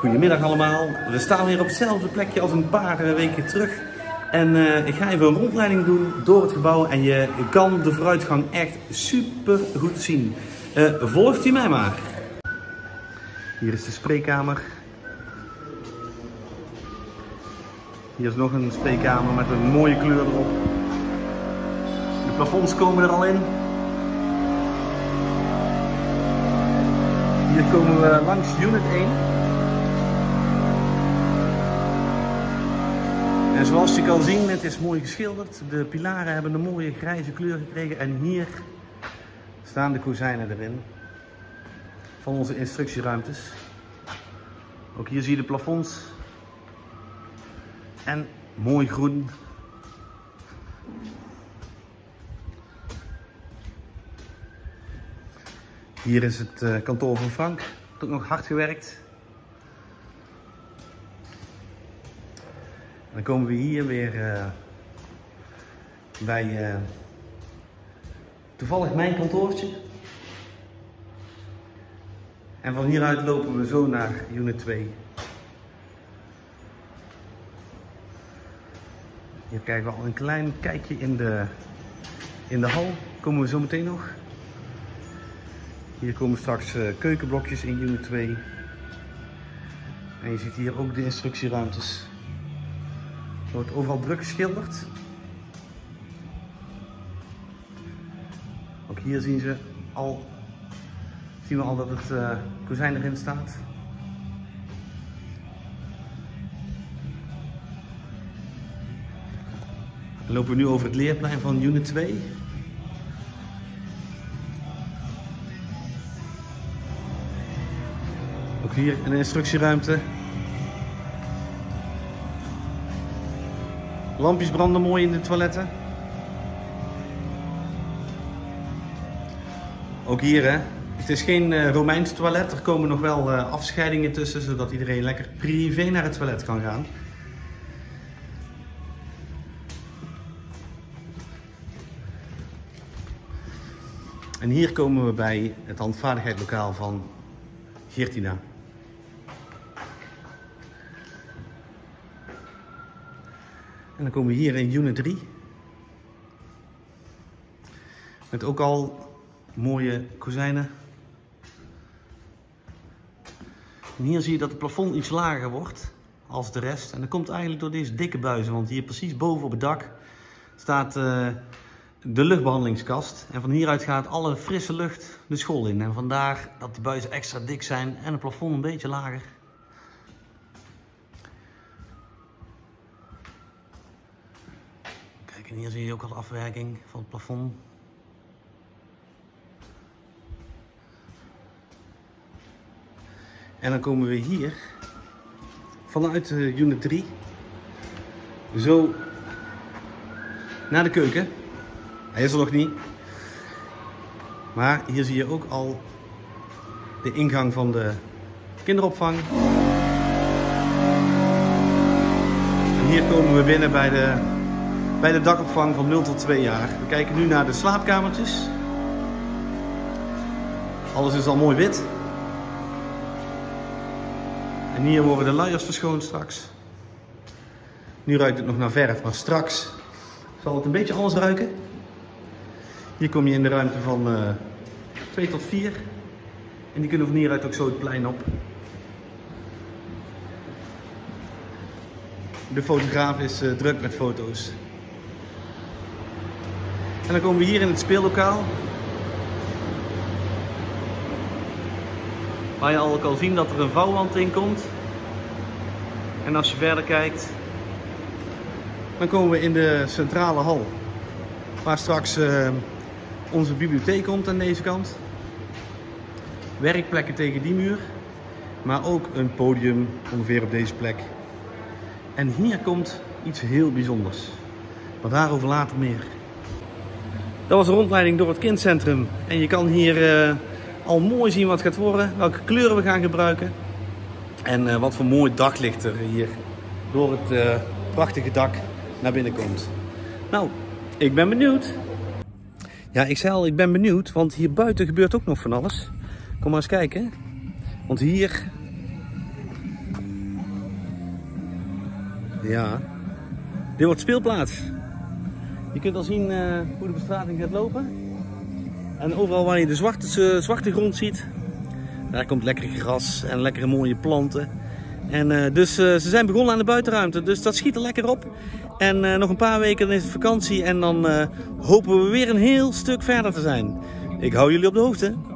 Goedemiddag allemaal. We staan weer op hetzelfde plekje als een paar weken terug. En ik ga even een rondleiding doen door het gebouw en je kan de vooruitgang echt super goed zien. Volgt u mij maar. Hier is de spreekkamer. Hier is nog een spreekkamer met een mooie kleur erop. De plafonds komen er al in. Hier komen we langs unit 1. En zoals je kan zien, het is mooi geschilderd. De pilaren hebben een mooie grijze kleur gekregen. En hier staan de kozijnen erin. Van onze instructieruimtes. Ook hier zie je de plafonds. En mooi groen. Hier is het kantoor van Frank. Ook nog hard gewerkt. Dan komen we hier weer bij toevallig mijn kantoortje. En van hieruit lopen we zo naar unit 2. Hier krijgen we al een klein kijkje in de hal. Komen we zo meteen nog. Hier komen straks keukenblokjes in unit 2. En je ziet hier ook de instructieruimtes. Er wordt overal druk geschilderd. Ook hier zien we al dat het kozijn erin staat. Dan lopen we nu over het leerplein van unit 2. Ook hier een instructieruimte. Lampjes branden mooi in de toiletten. Ook hier, hè. Het is geen Romeins toilet. Er komen nog wel afscheidingen tussen, zodat iedereen lekker privé naar het toilet kan gaan. En hier komen we bij het handvaardigheidslokaal van Geertina. En dan komen we hier in unit 3. Met ook al mooie kozijnen. En hier zie je dat het plafond iets lager wordt als de rest. En dat komt eigenlijk door deze dikke buizen. Want hier precies boven op het dak staat de luchtbehandelingskast. En van hieruit gaat alle frisse lucht de school in. En vandaar dat die buizen extra dik zijn en het plafond een beetje lager. Kijk, en hier zie je ook al de afwerking van het plafond. En dan komen we hier vanuit unit 3 zo naar de keuken. Hij is er nog niet. Maar hier zie je ook al de ingang van de kinderopvang. En hier komen we binnen bij de dakopvang van 0 tot 2 jaar. We kijken nu naar de slaapkamertjes. Alles is al mooi wit. En hier worden de luiers verschoond straks. Nu ruikt het nog naar verf, maar straks zal het een beetje anders ruiken. Hier kom je in de ruimte van 2 tot 4. En die kunnen van hieruit ook zo het plein op. De fotograaf is druk met foto's. En dan komen we hier in het speellokaal. Waar je al kan zien dat er een vouwwand in komt. En als je verder kijkt, dan komen we in de centrale hal. Waar straks onze bibliotheek komt aan deze kant. Werkplekken tegen die muur. Maar ook een podium ongeveer op deze plek. En hier komt iets heel bijzonders. Maar daarover later meer. Dat was een rondleiding door het kindcentrum. En je kan hier al mooi zien wat gaat worden. Welke kleuren we gaan gebruiken. En wat voor mooi daglicht er hier door het prachtige dak naar binnen komt. Nou, ik ben benieuwd. Ja, ik zei al, ik ben benieuwd. Want hier buiten gebeurt ook nog van alles. Kom maar eens kijken. Want hier Ja, dit wordt speelplaats. Je kunt al zien hoe de bestrating gaat lopen. En overal waar je de zwarte grond ziet, daar komt lekker gras en lekkere mooie planten. En dus ze zijn begonnen aan de buitenruimte, dus dat schiet er lekker op. En nog een paar weken dan is het vakantie en dan hopen we weer een heel stuk verder te zijn. Ik hou jullie op de hoogte.